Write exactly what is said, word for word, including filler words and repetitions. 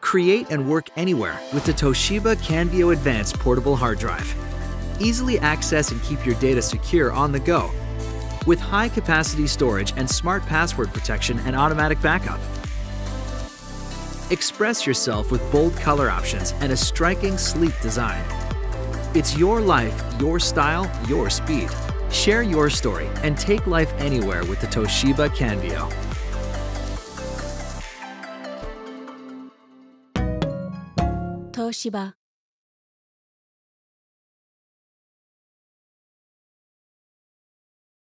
Create and work anywhere with the Toshiba Canvio Advanced Portable Hard Drive. Easily access and keep your data secure on the go with high-capacity storage and smart password protection and automatic backup. Express yourself with bold color options and a striking, sleek design. It's your life, your style, your speed. Share your story and take life anywhere with the Toshiba Canvio. Toshiba